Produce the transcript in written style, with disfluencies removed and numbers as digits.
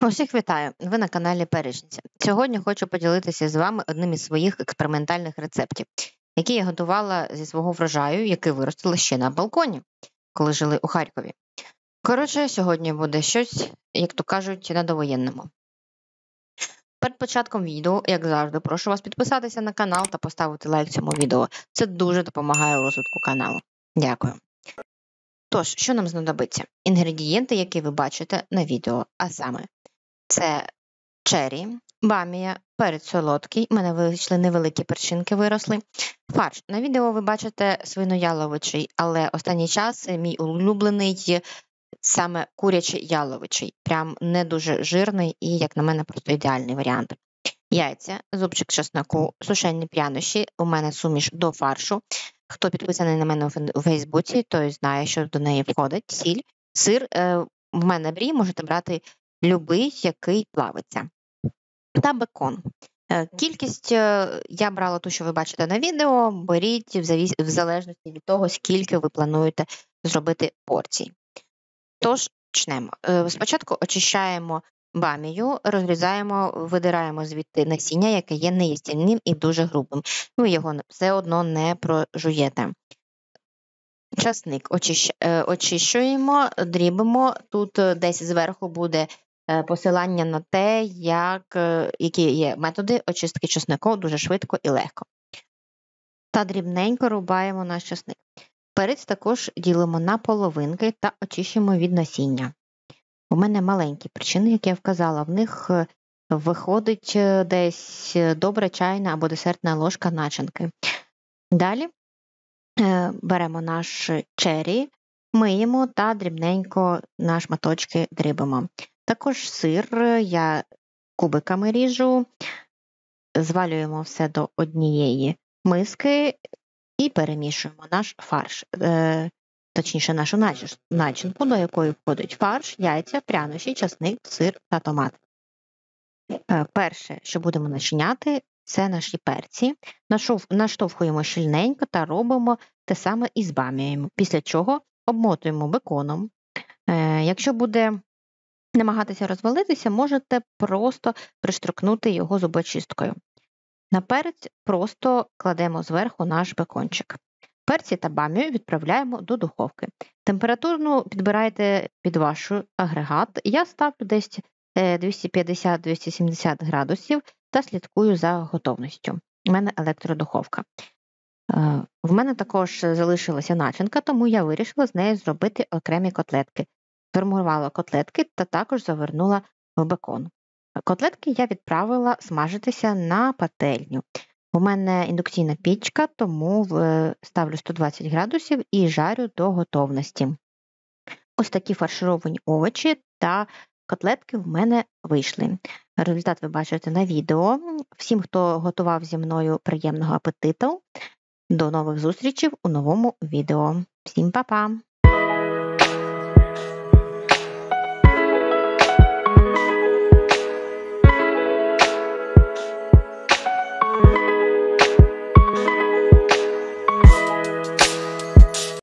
Усіх вітаю! Ви на каналі Перечниця. Сьогодні хочу поділитися з вами одним із своїх експериментальних рецептів, які я готувала зі свого врожаю, який виростила ще на балконі, коли жили у Харкові. Коротше, сьогодні буде щось, як то кажуть, на довоєнному. Перед початком відео, як завжди, прошу вас підписатися на канал та поставити лайк цьому відео. Це дуже допомагає у розвитку каналу. Дякую. Тож, що нам знадобиться? Інгредієнти, які ви бачите на відео, а саме це чері, бамія, перець солодкий, у мене вийшли невеликі перчинки, виросли. Фарш. На відео ви бачите свинояловичий, але останній час мій улюблений саме курячий яловичий. Прям не дуже жирний і, як на мене, просто ідеальний варіант. Яйця, зубчик чесноку, сушені прянощі, у мене суміш до фаршу. Хто підписаний на мене у Фейсбуці, той знає, що до неї входить. Сіль, сир, в мене брі, можете брати любий, який плавиться. Та бекон. Кількість я брала ту, що ви бачите на відео, беріть в залежності від того, скільки ви плануєте зробити порцій. Тож, почнемо. Спочатку очищаємо бамію, розрізаємо, видираємо звідти насіння, яке є неїстівним і дуже грубим. Ви його все одно не прожуєте. Часник очищуємо, дрібимо. Тут десь зверху буде посилання на те, які є методи очистки часнику дуже швидко і легко. Та дрібненько рубаємо наш часник. Перець також ділимо на половинки та очищуємо від насіння. У мене маленькі причини, як я вказала, в них виходить десь добра чайна або десертна ложка начинки. Далі беремо наш чері, миємо та дрібненько на шматочки дрібимо. Також сир я кубиками ріжу, звалюємо все до однієї миски і перемішуємо наш фарш, точніше нашу начинку, до якої входить фарш, яйця, прянощі, часник, сир та томат. Перше, що будемо начиняти, це наші перці. Наштовхуємо щільненько та робимо те саме із бамією, після чого обмотуємо беконом. Якщо буде намагатися розвалитися, можете просто приштрикнути його зубочисткою. На перець просто кладемо зверху наш бекончик. Перці та бамію відправляємо до духовки. Температурну підбирайте під ваш агрегат. Я ставлю десь 250-270 градусів та слідкую за готовністю. У мене електродуховка. В мене також залишилася начинка, тому я вирішила з нею зробити окремі котлетки. Формувала котлетки та також завернула в бекон. Котлетки я відправила смажитися на пательню. У мене індукційна пічка, тому ставлю 120 градусів і жарю до готовності. Ось такі фаршировані овочі та котлетки в мене вийшли. Результат ви бачите на відео. Всім, хто готував зі мною, приємного апетиту. До нових зустрічей у новому відео. Всім па-па!